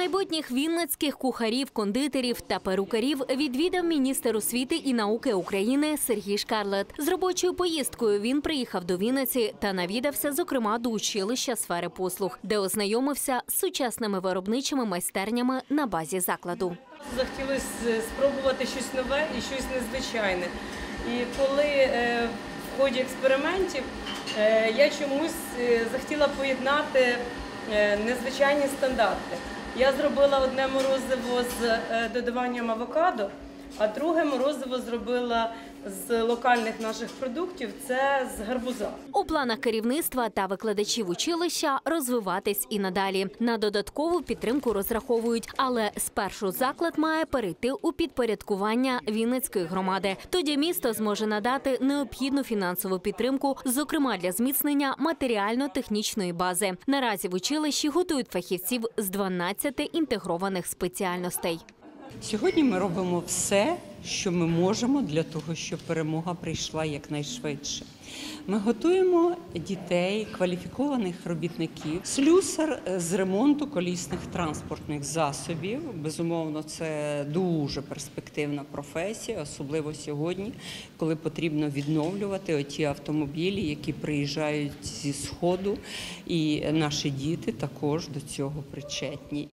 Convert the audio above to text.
Майбутніх вінницьких кухарів, кондитерів та перукарів відвідав міністр освіти і науки України Сергій Шкарлет. З робочою поїздкою він приїхав до Вінниці та навідався, зокрема, до училища сфери послуг, де ознайомився з сучасними виробничими майстернями на базі закладу. Захотілося спробувати щось нове і щось незвичайне. І коли в ході експериментів я чомусь захотіла поєднати незвичайні стандарти. Я зробила одне морозиво з додаванням авокадо, а друге морозиво зробила з локальних наших продуктів – це з гарбуза. У планах керівництва та викладачів училища розвиватись і надалі. На додаткову підтримку розраховують, але спершу заклад має перейти у підпорядкування Вінницької громади. Тоді місто зможе надати необхідну фінансову підтримку, зокрема для зміцнення матеріально-технічної бази. Наразі в училищі готують фахівців з 12 інтегрованих спеціальностей. Сьогодні ми робимо все, що ми можемо для того, щоб перемога прийшла якнайшвидше. Ми готуємо дітей, кваліфікованих робітників, слюсар з ремонту колісних транспортних засобів. Безумовно, це дуже перспективна професія, особливо сьогодні, коли потрібно відновлювати оті автомобілі, які приїжджають зі Сходу, і наші діти також до цього причетні.